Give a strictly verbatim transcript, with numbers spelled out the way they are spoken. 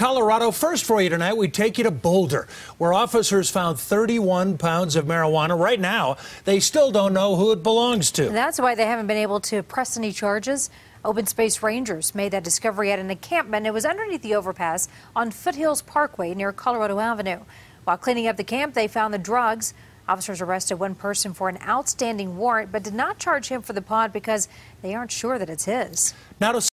Colorado, first for you tonight, we take you to Boulder, where officers found thirty-one pounds of marijuana. Right now, they still don't know who it belongs to. That's why they haven't been able to press any charges. Open Space Rangers made that discovery at an encampment. It was underneath the overpass on Foothills Parkway near Colorado Avenue. While cleaning up the camp, they found the drugs. Officers arrested one person for an outstanding warrant, but did not charge him for the pod because they aren't sure that it's his. Now to